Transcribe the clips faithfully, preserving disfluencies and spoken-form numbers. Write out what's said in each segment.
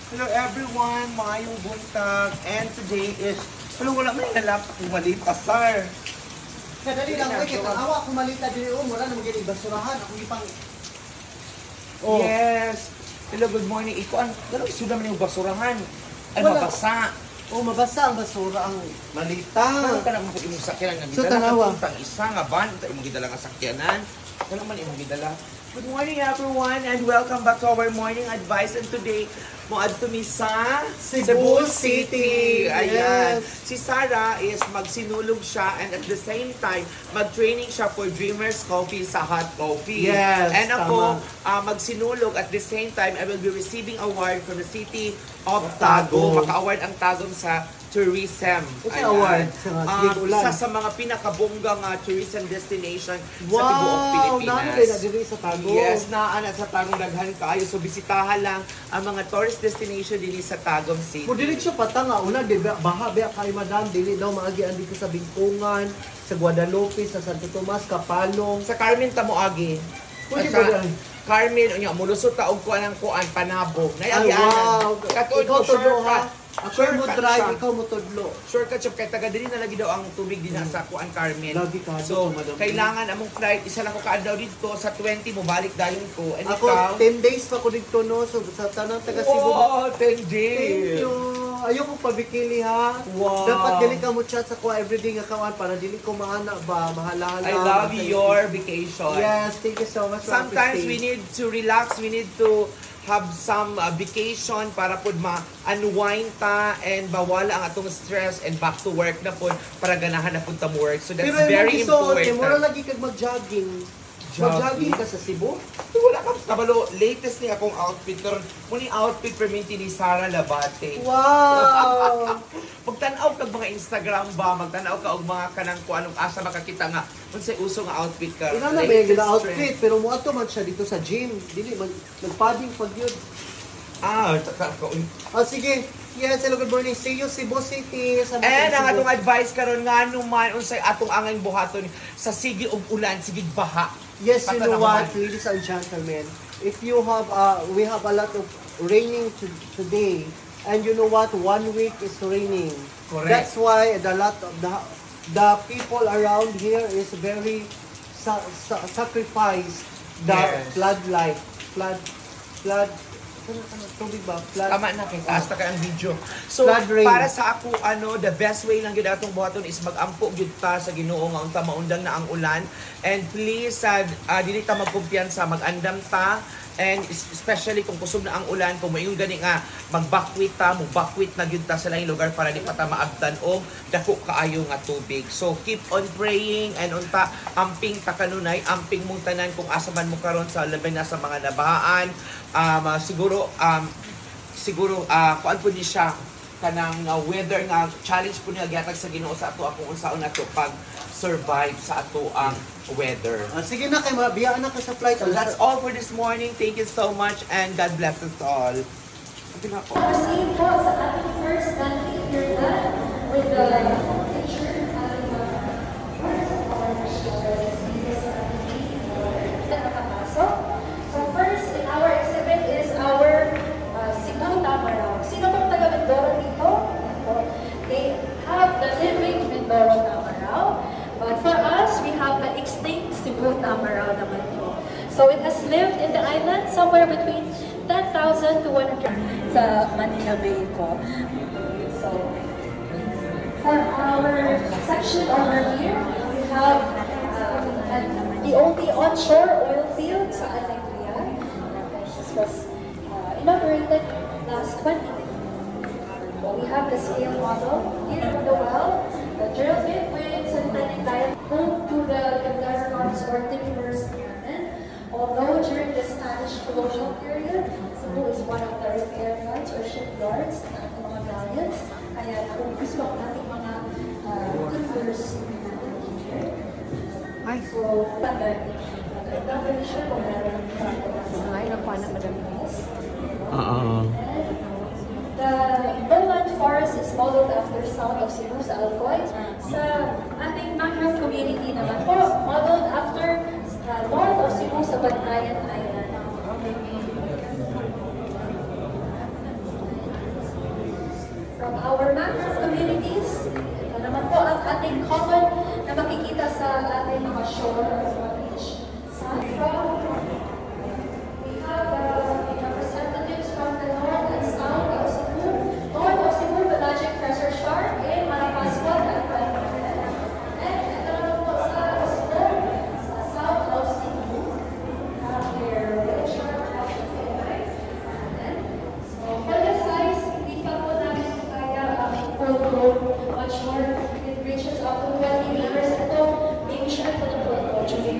Hello everyone, Mayong buntag, and today is, hello, wala man yung nalap, kumalit pasar. Kadali lang, ay, kitang awa, kumalita din yung mura na magiging basurahan, ako ipang... Oh. Yes. Hello, good morning. Iko, ang, gano'ng isuda man yung basurahan? Ay, Wala. mabasa. Oh, mabasa ang basura, ang malita. Ano ka naman kung imong sakyanan? So, Gidala tanawa. ka itong isa nga ban, ito imong gidala nga sakyanan. Ano man imong gidala? Good morning everyone and welcome back to our morning advice. And today, moadto mi sa Cebu City. Ayan. Yes. Si Sarah is magsinulog siya and at the same time, mag-training siya for Dreamers Coffee sa Hot Coffee. Yes, And ako, tama. uh, magsinulog at the same time, I will be receiving award from the City of Tagum. Tagum. Maka-award ang Tagum sa tourism. Okay, Ayan. award sa Um, Tigulan. isa sa mga pinakabonggang uh, tourism destination sa Wow! tibuok Pilipinas. Nano kayo na diri sa Tagum. Yes, naana sa Tagum daghan kaayo. So bisitahan lang ang mga tourist destination dili sa Tagum City. Kung dili siya patanga, una, di ba, baha, biya kay madam, dili daw maagian dito sa Bingkungan, sa Guadalupe, sa Santo Tomas, Kapalong. Sa Carmen Tamuagi. Pwede At ba sa dahil? Carmen, unya mulusot ta og kuan ang kuan panabog. Nay Ay, agianan. wow! Katod Ikaw mo tudlo ha? shortcut. Ako mo Shortcut drive, siya. ikaw mo tudlo. Shortcut siya kay taga diri na lagi daw ang tubig din sa kuan Carmen. Lagi ka So, doon, madam. kailangan among flight isa lang ko kaadlaw dito sa twenty mo balik dayon ko. And Ako, ikaw? ten days pa ko dito, no? So, sa tanang taga Cebu. Oh, ten Thank days. you. Ayoko pabikili ha. Wow. Dapat dili ka mo chat sa ko everyday nga kawan para dili ko maana ba mahala. I love your vacation. Yes, thank you so much. for Sometimes we appreciating. need to relax, we need to have some uh, vacation para pod ma-unwind ta and bawala ang atong stress and back to work na pod para ganahan na pod ta mo work. So that's Pero very yung gusto, important. mura lagi kag mag-jogging. Mag-jogging ka sa Cebu? So, wala kang kabalo. Latest ni akong outfit karon. Muni outfit perminti ni Sara Labate. Wow! Magtanaw kag mga Instagram ba, magtanaw ka og mga kanang ko anong asa makakita nga unsay uso nga outfit ka. Ina na may Latest gila outfit, trend. pero mo ato man siya dito sa gym. Dili mag nagpadding pag yun. Ah, taka ko. Oh, sige. Yes, hello, good morning. See you, Cebu City. Sa And ang Cebu. atong advice karon nga naman unsay atong angay buhaton sa sige og ulan, sige baha. Yes, you know what, Patanawan. ladies and gentlemen, if you have, uh, we have a lot of raining to, today, and you know what, one week is raining. Correct. That's why the lot of the the people around here is very sa, sa, sacrifice the Yes. floodlight, flood, flood. Ano, ano, tubig ba? Flood. Tama na kay taas na kay ang video. So Flood rain. para sa ako ano, the best way lang gyud atong buhaton is magampo gyud ta sa Ginoo nga unta maundang na ang ulan. And please uh, uh, dili ta magkumpiyansa, mag-andam ta. And especially kung kusog na ang ulan, kung mayon gani nga mag-backwit ta, mo-backwit na gyud ta sa laing lugar para di pa ta maabtan og dako kaayo nga tubig. So keep on praying and unta amping ta kanunay, amping mong tanan kung asa man mo karon sa labi na sa mga nabahaan. Um, uh, siguro um siguro uh, kuan po ni siya kanang uh, weather nga challenge po niya gihatag sa Ginoo sa ato akong unsaon nato pag survive sa ato ang weather. Ah, sige na kay mabiyaan na ka sa flight. So that's all for this morning. Thank you so much and God bless us all. Sabi na ako. Proceed po sa ating first country here done with the picture ating mga first nakapasok. So first in our exhibit is our uh, Cebu Tamarao. Sino pong taga Mindoro dito? They have the living Mindoro Tamarao. But for us, we have the extinct Cebu Tamarao naman po. So it has lived in the island somewhere between ten thousand to one hundred sa Manila Bay po. So, for our section over here, we have um, the only onshore oil field sa Alegria. This was uh, inaugurated last twenty. So we have the scale model here on the well, the drill bit with synthetic diet home to the Gandharvans or Timber's Cannon. Although during the Spanish colonial period, Cebu is one of the repair yards or shipyards ng ating mga galleons. Kaya naubos po ang ating mga uh, Timbers Cannon here. Ay. So, tagal. I'm not really sure kung meron Ay, nakuha na madami. Oo. The lowland forest is modeled after South of Cebu sa Alcoy. Sa ating mangrove community naman po, modeled after uh, North of Cebu sa Bantayan Island. our macro communities. Ito naman po ang ating common na makikita sa ating mga shore at mga beach. From, we have uh, representatives from the north and south of Cebu, north of Cebu Pelagic Treasure Shark in Malapascua at Palmaren. And ito naman po sa Cebu, sa south of Cebu, we have their whale shark nice. So for the size, hindi pa po namin kaya ang full grown, much more. It reaches up to twenty meters. Ito, baby shark po na po ito.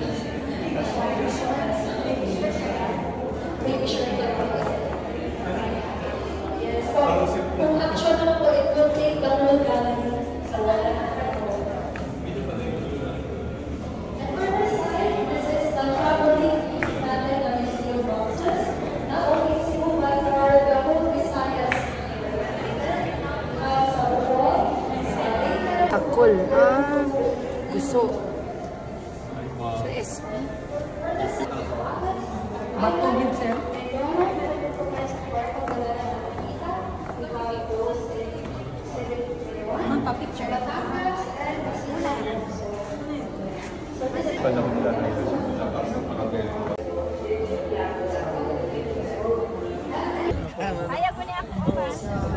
Baby shark po ito. Yes, so kung action naman po, it will take download gathering sa wala na ito. And for this side, this is the traveling natin na museum boxes. Not only Cebu, but for the whole Visayas. Uh, sa Bohol, sa Leyte, Akol. Ah, gusto. Sa S P. Bato din, sir. Ma'am, pa-picture. Ayaw ko niya ako ba?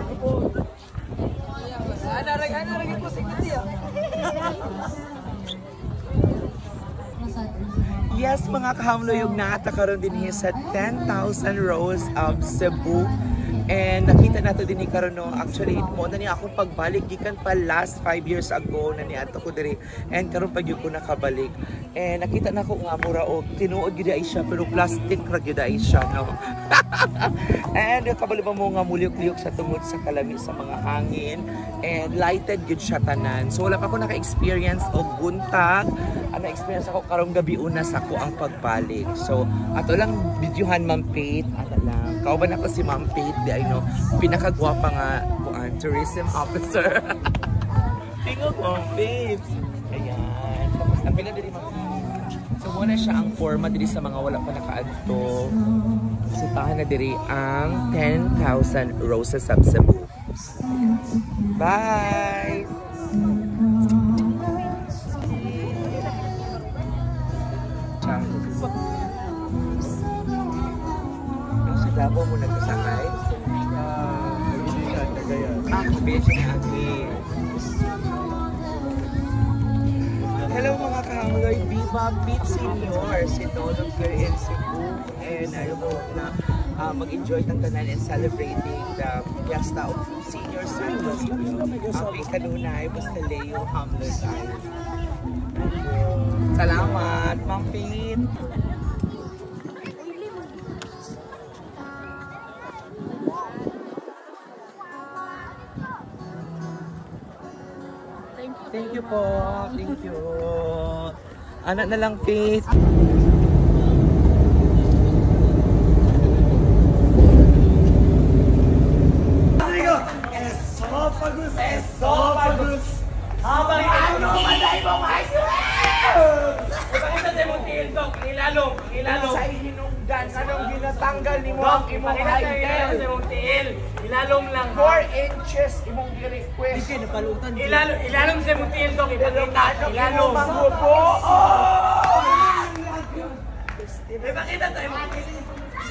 Anarag, anarag ko si Kuya. Yes, mga kahamloyog, naatakaroon din niya sa ten thousand Rows of Cebu. And nakita nato din ni karon no, actually mo na niya akong pagbalik gikan pa last five years ago na ni ato ko diri, and karon pa gyud ko nakabalik. And nakita na ko nga mura og tinuod gyud ay siya pero plastic ra gyud ay siya no. And kabalo ba mo nga muliok-liok sa tungod sa kalami sa mga hangin, and lighted gyud siya tanan. So wala pa ako naka-experience og buntag. Ano experience ako karong gabi una sa ko ang pagbalik. So ato lang videohan Ma'am Faith, ato lang. Kauban ako si Ma'am Faith, di ay no, pinakagwapa nga kuan tourism officer. Tingog Ma'am Faith. Ayan. Tapos ang pila diri Ma'am Faith. So muna siya ang forma diri sa mga wala pa nakaadto. Sitahan na diri ang ten thousand Roses of Cebu. Bye! Davao mo nagkasakay? Ah, uh, beach ni Aki. Hello mga kahamloy, Viva Beach Seniors in all of your in Cebu, and I hope na uh, mag-enjoy ng tanan and celebrating the Fiesta of Senior Service. Ang ikanunay, basta Leo Hamloy Island. Salamat, Ma'am Faith. Thank you po. Thank you. Anak na lang, Faith. Esophagus! Esophagus! Habang ano, maday mo mga ipakita sa mong tildok, ang ilalong, ang ilalong. Sa hinungdan, anong ginatanggal ni mo ang imong Ipakita sa mong til, ilalong lang. four inches imong gi-request. Ilalong, ilalong sa mong tildok, ipakita, ilalong. Manghupo! Ipakita sa mong tildok.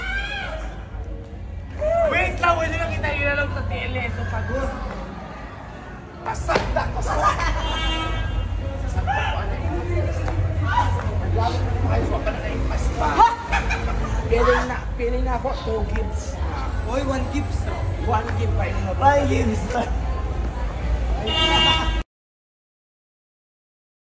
Wait lang, wait lang kita ilalong sa til, esophagus. Pasakda! Pasakda! Pasakda ko ano yung ay, wala pa na na-ipas pa. Piling na, piling na ako, two gifts. Oy, one gifts. One gift pa yun. One gift.